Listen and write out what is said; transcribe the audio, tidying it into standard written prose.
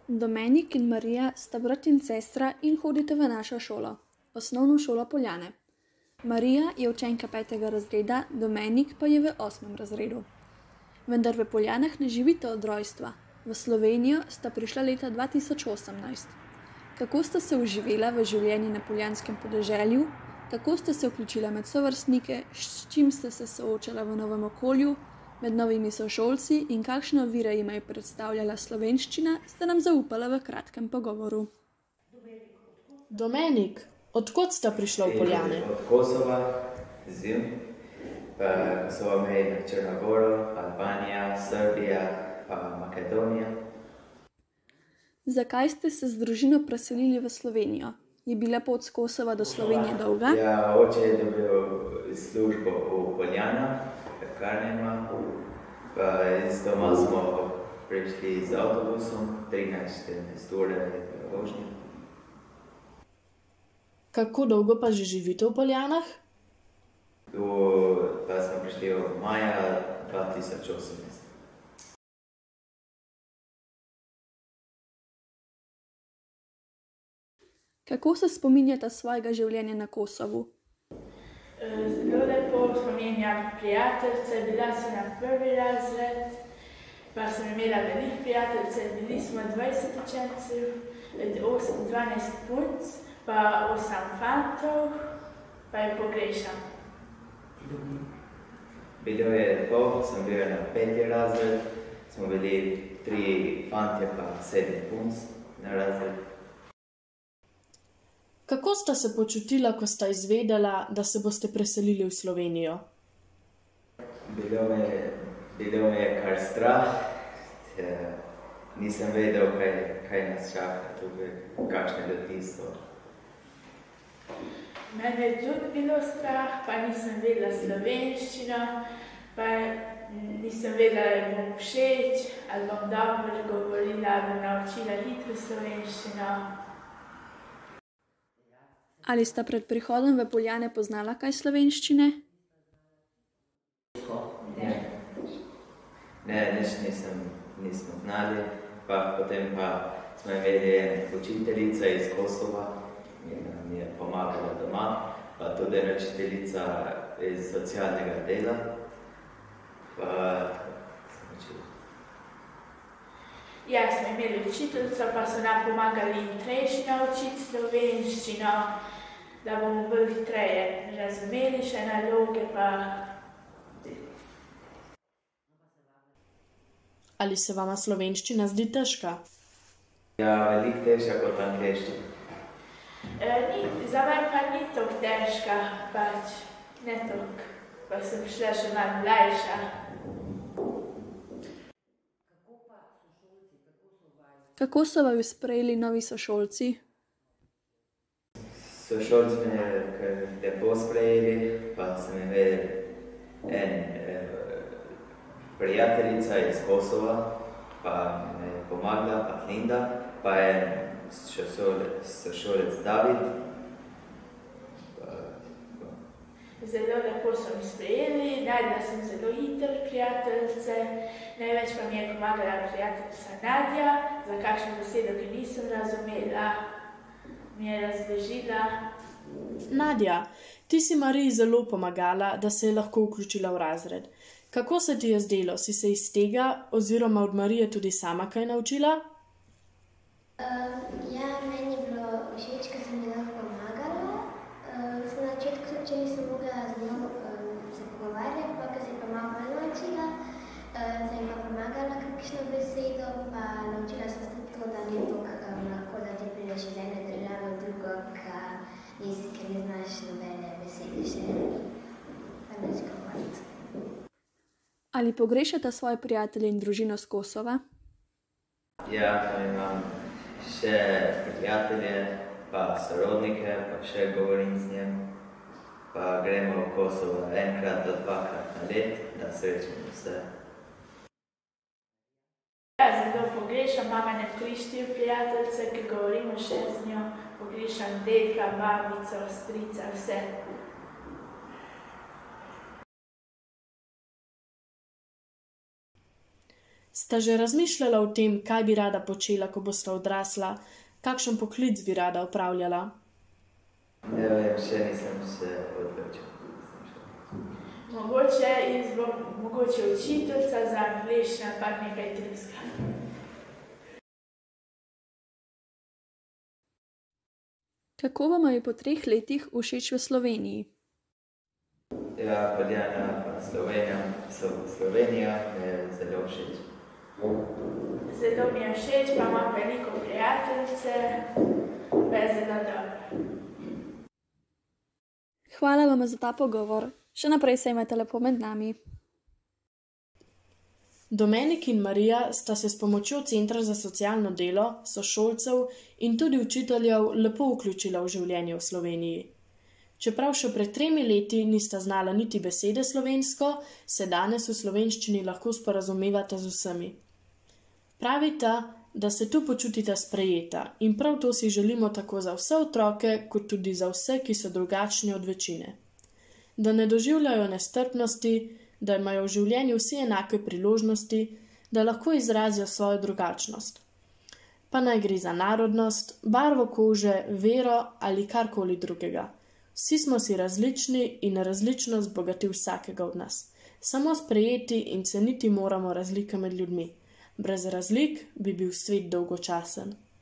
Domenik in Marija sta brat in sestra in hodita v našo šolo, osnovno šolo Poljane. Marija je učenka 5. razreda, Domenik pa je v 8. razredu. Vendar v Poljanah ne živita od rojstva. V Slovenijo sta prišla leta 2018. Kako sta se vživela v življenje na poljanskem podeželju, kako sta se vključila med sovrstnike, s čim sta se soočala v novem okolju, med novimi sošolci in kakšne ovire jima je predstavljala slovenščina, sta nam zaupala v kratkem pogovoru. Domenik, odkot sta prišla v Poljane? Od Kosova, Zim, pa Kosova meji na Črno Goro, Albanija, Srbija, pa Makedonija. Zakaj ste se z družino preselili v Slovenijo? Je bila pot z Kosova do Slovenije dolga? Ja, oče je dobil službo v Poljanah, pekarnima, pa iz doma smo prišli z avtobusom, 13-14 ure vožnje. Kako dolgo pa že živite v Poljanah? Pa smo prišli v maja 2018. Kako se spominjata svojega življenja na Kosovu? Zelo lepo spominjam prijateljice, bila sem na 1. razred, pa sem imela veliko prijateljice, bili smo 20 učencev, 12 punc, pa 8 fantov, pa je pogrešam. Bilo je lepo, sem bil na 5. razred, smo bili 3 fantje pa 7 punc na razred. Kako sta se počutila, ko sta izvedela, da se boste preselili v Slovenijo? Bilo me je kar strah, nisem vedel, kaj nas čaka tukaj, kakšne ljudi so. Mene je tudi bilo strah, pa nisem vedela slovenščino, pa nisem vedela, ali bom všeč, ali bom dobro govorila, ali bom naučila hitro slovenščino. Ali sta pred prihodom v Poljane poznala kaj slovenščine? Ne, nič nismo znali, pa potem pa smo imeli eno učiteljica iz Kosova, ki nam je pomagala doma, pa tudi učiteljica iz socialnega dela, pa smo učili. Ja, smo imeli učiteljico, pa so nam pomagali hitrejši naučiti slovenščino, da bomo bolj hitreje razumeli še naloge, pa... Ali se vama slovenščina zdi težka? Ja, veliko težja kot angleščina. Za mene pa ni toliko težka, pač ne toliko, pa sem šla še malo mlajša. Kako so vaju sprejeli novi sošolci? Sošolci me je lepo sprejeli, pa sem imel prijateljica iz Kosova, pa me je pomagala, pa Linda, pa sošolec David. Zelo lepo so mi sprejeli, najdela sem zelo hitro prijateljice, največ pa mi je pomagala prijateljica Nadja, za kakšno besedo, ki nisem razumela, mi je razložila. Nadja, ti si Mariji zelo pomagala, da se je lahko vključila v razred. Kako se ti je zdelo? Si se iz tega oziroma od Marije tudi sama kaj naučila? Ja, meni je bilo všeč, ker sem ji lahko pomagala. Na začetku, če nisem mogla z njo se pogovarjati, pa ker se je pa malo naučila, sem ji pa pomagala kakšno besedo, pa naučila sem se to, da ni toliko lahko, da ti prideš iz ene države v drugo, ker ne znaš nobene besede še, pa nič govoriti. Ali pogrešata svoje prijatelje in družino s Kosova? Ja, tam imam še prijatelje, pa sorodnike, pa še govorim z njem, pa gremo v Kosovo 1 do 2 na let, da srečamo vse. Ja, zelo pogrešam mamine 3-4 prijateljice, ki govorimo še z njo, pogrešam dedka, babico, strica, vse. Sta že razmišljala o tem, kaj bi rada počela, ko bosta odrasla, kakšen poklic bi rada opravljala? Ne vem, še nisem se odločil. Mogoče učiteljica za angleščino, pa nekaj drugega. Kako vam je po 3 letih všeč v Sloveniji? Ja, Poljana, Slovenija mi je zelo všeč. Zelo mi je všeč, pa imam veliko prijateljice, pa je zelo dobro. Hvala vam za ta pogovor. Še naprej se imate lepo med nami. Domenik in Marija sta se s pomočjo Centra za socialno delo, sošolcev in tudi učiteljev lepo vključila v življenje v Sloveniji. Čeprav še pred 3 leti nista znala niti besede slovensko, se danes v slovenščini lahko sporazumevata z vsemi. Pravita, da se tu počutita sprejeta in prav to si želimo tako za vse otroke, kot tudi za vse, ki so drugačni od večine. Da ne doživljajo nestrpnosti, da imajo v življenju vsi enake priložnosti, da lahko izrazijo svojo drugačnost. Pa naj gre za narodnost, barvo kože, vero ali karkoli drugega. Vsi smo si različni in različnost bogati vsakega od nas. Samo sprejeti in ceniti moramo razlike med ljudmi. Brez razlik bi bil svet dolgočasen.